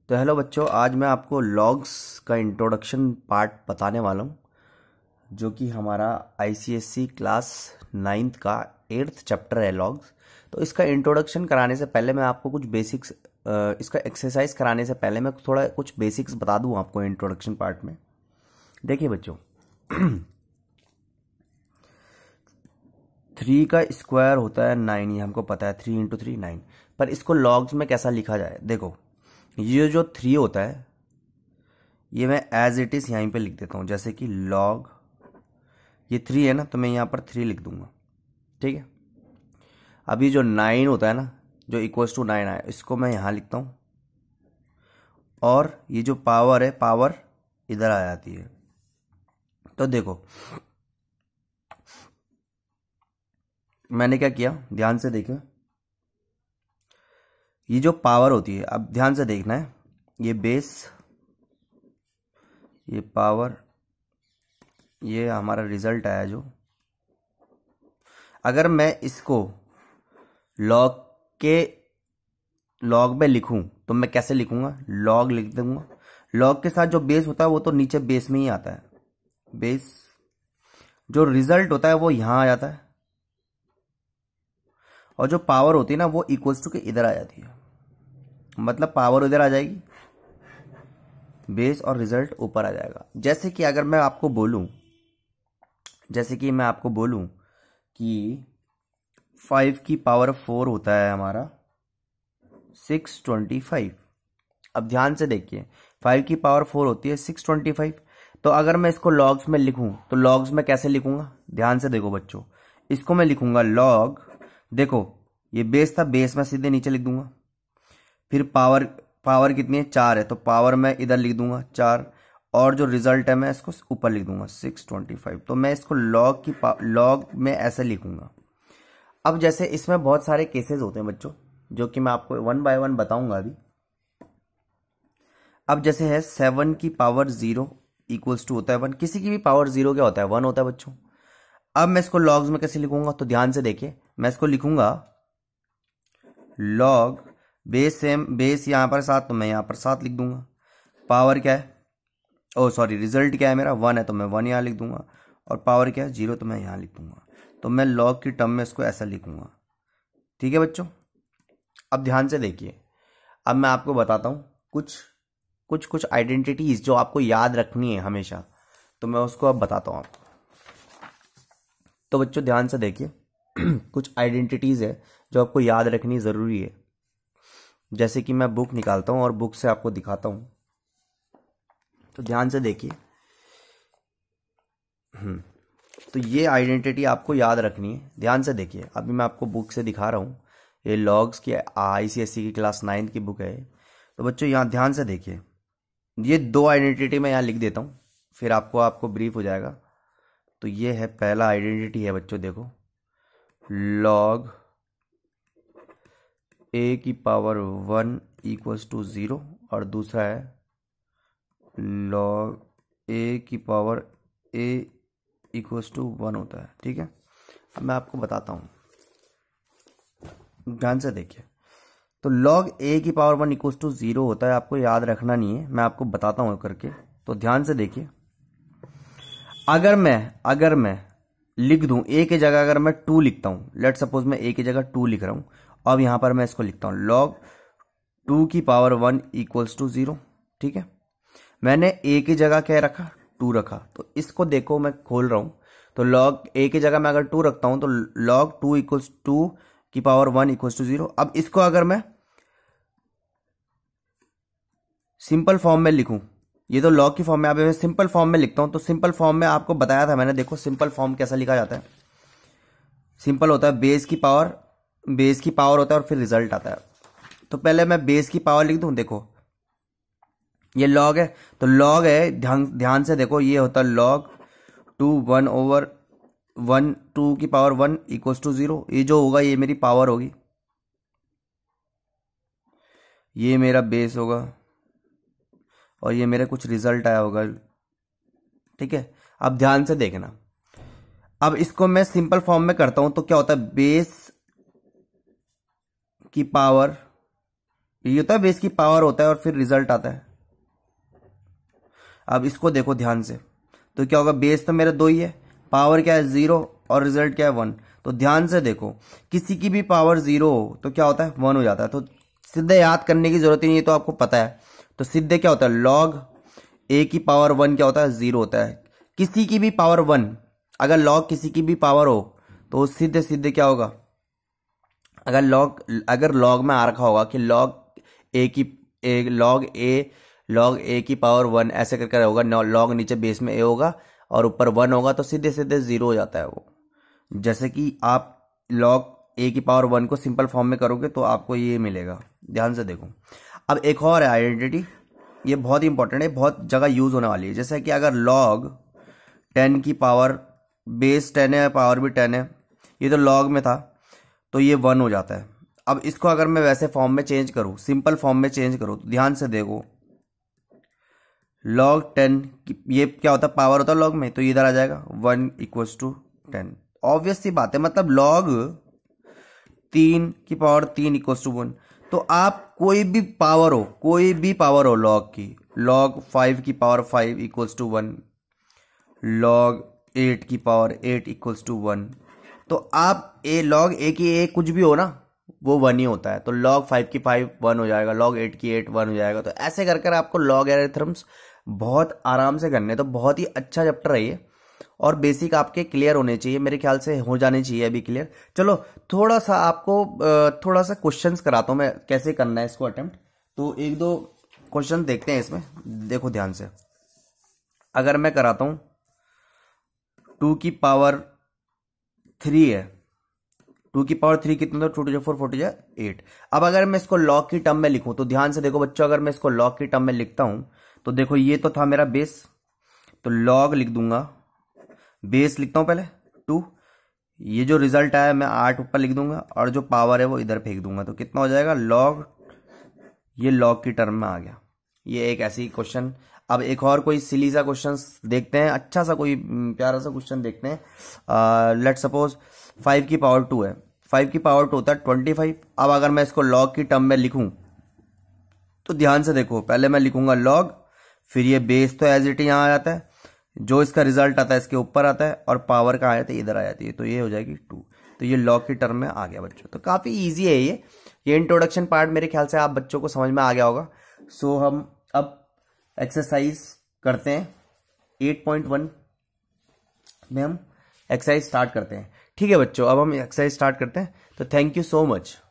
तो हेलो बच्चों, आज मैं आपको लॉग्स का इंट्रोडक्शन पार्ट बताने वाला हूँ, जो कि हमारा आईसीएससी क्लास 9th का 8th चैप्टर है लॉग्स। तो इसका इंट्रोडक्शन कराने से पहले मैं आपको कुछ बेसिक्स, इसका एक्सरसाइज कराने से पहले मैं थोड़ा कुछ बेसिक्स बता दूँ आपको इंट्रोडक्शन पार्ट में। देखिए बच्चों, 3 का स्क्वायर होता है 9, ये हमको पता है। 3 × 3 9। पर इसको लॉग्स में कैसा लिखा जाए, देखो ये जो 3 होता है ये मैं एज इट इज यहीं पे लिख देता हूं, जैसे कि लॉग ये 3 है ना, तो मैं यहां पर 3 लिख दूंगा, ठीक है। अभी जो 9 होता है ना, जो इक्वल्स टू 9 है, इसको मैं यहां लिखता हूं, और ये जो पावर है, पावर इधर आ जाती है। तो देखो मैंने क्या किया, ध्यान से देखो, ये जो पावर होती है, अब ध्यान से देखना है, ये बेस, ये पावर, ये हमारा रिजल्ट आया जो। अगर मैं इसको लॉग में लिखूं तो मैं कैसे लिखूंगा, लॉग लिख दूंगा। लॉग के साथ जो बेस होता है वो तो नीचे बेस में ही आता है, बेस। जो रिजल्ट होता है वो यहां आ जाता है, और जो पावर होती है ना वो इक्वल्स टू के इधर आ जाती है। मतलब पावर इधर आ जाएगी, बेस और रिजल्ट ऊपर आ जाएगा। जैसे कि अगर मैं आपको बोलूं, कि 5 की पावर 4 होता है हमारा 625। अब ध्यान से देखिए, 5 की पावर 4 होती है 625। तो अगर मैं इसको लॉग्स में लिखूं तो लॉग्स में कैसे लिखूंगा, ध्यान से देखो बच्चों, इसको मैं लिखूंगा लॉग, देखो ये बेस था, बेस में सीधे नीचे लिख दूंगा। फिर पावर कितनी है, 4 है, तो पावर मैं इधर लिख दूंगा 4, और जो रिजल्ट है मैं इसको ऊपर लिख दूंगा 625। तो मैं इसको लॉग में ऐसे लिखूंगा। अब जैसे इसमें बहुत सारे केसेस होते हैं बच्चों, जो कि मैं आपको 1 बाय 1 बताऊंगा अभी। अब जैसे है 7 की पावर 0 इक्वल्स टू होता है 1। किसी की भी पावर 0 क्या होता है, 1 होता है बच्चों। अब मैं इसको लॉग्स में कैसे लिखूंगा, तो ध्यान से देखिए, मैं इसको लिखूंगा लॉग बेस, सेम बेस यहां पर 7, तो मैं यहां पर 7 लिख दूंगा। पावर क्या है, रिजल्ट क्या है मेरा, 1 है, तो मैं 1 यहां लिख दूंगा। और पावर क्या है, 0, तो मैं यहां लिख दूंगा। तो मैं लॉग की टर्म में इसको ऐसा लिखूंगा, ठीक है बच्चों। अब ध्यान से देखिए, अब मैं आपको बताता हूं कुछ आइडेंटिटीज जो आपको याद रखनी है हमेशा, तो मैं उसको अब बताता हूं आपको। तो बच्चों ध्यान से देखिए, कुछ आइडेंटिटीज है जो आपको याद रखनी जरूरी है। जैसे कि मैं बुक निकालता हूं और बुक से आपको दिखाता हूं, तो ध्यान से देखिए। तो ये आइडेंटिटी आपको याद रखनी है, ध्यान से देखिए। अभी मैं आपको बुक से दिखा रहा हूं, ये लॉग्स की आईसीएससी की क्लास 9 की बुक है। तो बच्चों यहाँ ध्यान से देखिए, ये 2 आइडेंटिटी मैं यहाँ लिख देता हूँ, फिर आपको ब्रीफ हो जाएगा। तो ये है पहला आइडेंटिटी है बच्चों, देखो लॉग ए की पावर 1 इक्वल्स टू 0, और दूसरा है लॉग ए की पावर ए इक्वल्स टू 1 होता है, ठीक है। अब मैं आपको बताता हूँ, ध्यान से देखिए। तो लॉग ए की पावर 1 इक्वल्स टू 0 होता है, आपको याद रखना नहीं है, मैं आपको बताता हूँ करके। तो ध्यान से देखिए, अगर मैं लिख दूं ए की जगह, अगर मैं 2 लिखता हूं, लेट सपोज मैं ए की जगह 2 लिख रहा हूं, अब यहां पर मैं इसको लिखता हूं लॉग 2 की पावर 1 इक्वल्स टू 0, ठीक है। मैंने ए की जगह क्या रखा, 2 रखा। तो इसको देखो, मैं खोल रहा हूं, तो लॉग ए की जगह मैं अगर 2 रखता हूं, तो लॉग 2 इक्वल्स 2 की पावर 1 इक्वल्स टू 0। अब इसको अगर मैं सिंपल फॉर्म में लिखूं, ये तो लॉग की फॉर्म में, अब मैं सिंपल फॉर्म में लिखता हूं। तो सिंपल फॉर्म में आपको बताया था मैंने, देखो सिंपल फॉर्म कैसा लिखा जाता है। सिंपल होता है बेस की पावर होता है, और फिर रिजल्ट आता है। तो पहले मैं बेस की पावर लिख दूं, देखो ये लॉग है, तो लॉग है, ध्यान से देखो, ये होता है लॉग 2 1 ओवर 1 2 की पावर 1 इक्वल्स टू 0। ये जो होगा ये मेरी पावर होगी, ये मेरा बेस होगा, और ये मेरे कुछ रिजल्ट आया होगा, ठीक है। अब ध्यान से देखना, अब इसको मैं सिंपल फॉर्म में करता हूं, तो क्या होता है, बेस की पावर ये होता है बेस की पावर होता है और फिर रिजल्ट आता है। अब इसको देखो ध्यान से, तो क्या होगा, बेस तो मेरा 2 ही है, पावर क्या है 0 और रिजल्ट क्या है 1। तो ध्यान से देखो, किसी की भी पावर 0 हो तो क्या होता है 1 हो जाता है। तो सीधे याद करने की जरूरत ही नहीं है, तो आपको पता है। तो सीधे क्या होता है, लॉग ए की पावर 1 क्या होता है 0 होता है। किसी की भी पावर 1, अगर लॉग किसी की भी पावर हो तो सीधे सीधे क्या होगा, अगर लॉग में आ रखा होगा कि लॉग ए की पावर 1 ऐसे करके होगा, लॉग नीचे बेस में ए होगा और ऊपर 1 होगा, तो सीधे सीधे 0 हो जाता है वो। जैसे कि आप लॉग ए की पावर 1 को सिंपल फॉर्म में करोगे तो आपको ये मिलेगा। ध्यान से देखो। अब एक और है आइडेंटिटी, ये बहुत ही इंपॉर्टेंट है, बहुत जगह यूज होने वाली है। जैसे कि अगर लॉग 10 की पावर, बेस 10 है पावर भी 10 है, ये तो लॉग में था तो ये 1 हो जाता है। अब इसको अगर मैं वैसे फॉर्म में चेंज करूं, सिंपल फॉर्म में चेंज करूं, तो ध्यान से देखो, log 10 ये क्या होता है, पावर होता है लॉग में, तो इधर आ जाएगा 1 इक्वल्स टू 10। ऑब्वियस सी बात है, मतलब log 3 की पावर 3 इक्वल्स टू 1। तो आप कोई भी पावर हो लॉग की, log 5 की पावर 5 इक्वल्स टू 1, log 8 की पावर 8 इक्वल्स टू 1, तो आप log a की a कुछ भी हो ना, वो 1 ही होता है। तो log 5 की 5 1 हो जाएगा, log 8 की 8 1 हो जाएगा। तो ऐसे कर कर आपको लॉग एरिथम्स बहुत आराम से करने, तो बहुत ही अच्छा चैप्टर है ये, और बेसिक आपके क्लियर होने चाहिए, मेरे ख्याल से हो जाने चाहिए अभी क्लियर। चलो थोड़ा सा आपको थोड़ा सा क्वेश्चंस कराता हूं मैं, कैसे करना है इसको अटेम्प्ट। तो 1-2 क्वेश्चन देखते हैं इसमें, देखो ध्यान से। अगर मैं कराता हूं 2 की पावर 3 है, 2 की पावर 3 कितना, 2 2 4 4 8। अब अगर मैं इसको लॉग की टर्म में लिखूं, तो ध्यान से देखो बच्चों, अगर मैं इसको लॉग की टर्म में लिखता हूं तो देखो ये तो था मेरा बेस, तो लॉग लिख दूंगा, बेस लिखता हूं पहले 2, ये जो रिजल्ट आया मैं 8 ऊपर लिख दूंगा और जो पावर है वो इधर फेंक दूंगा, तो कितना हो जाएगा लॉग, ये लॉग की टर्म में आ गया। ये एक ऐसी क्वेश्चन। अब एक और कोई सिली सा क्वेश्चन देखते हैं, अच्छा सा कोई प्यारा सा क्वेश्चन देखते हैं। लेट सपोज 5 की पावर 2 है, 5 की पावर 2 होता है 25। अब अगर मैं इसको लॉग की टर्म में लिखूं तो ध्यान से देखो, पहले मैं लिखूंगा लॉग, फिर ये बेस तो एज इट यहां आ जाता है, जो इसका रिजल्ट आता है इसके ऊपर आता है, और पावर कहाँ आया था इधर आ जाती है, तो ये हो जाएगी 2। तो ये लॉग की टर्म में आ गया बच्चों। तो काफी इजी है ये इंट्रोडक्शन पार्ट मेरे ख्याल से आप बच्चों को समझ में आ गया होगा। सो हम अब एक्सरसाइज करते हैं 8.1 में, हम एक्सरसाइज स्टार्ट करते हैं। ठीक है बच्चों, अब हम एक्सरसाइज स्टार्ट करते हैं। तो थैंक यू सो मच।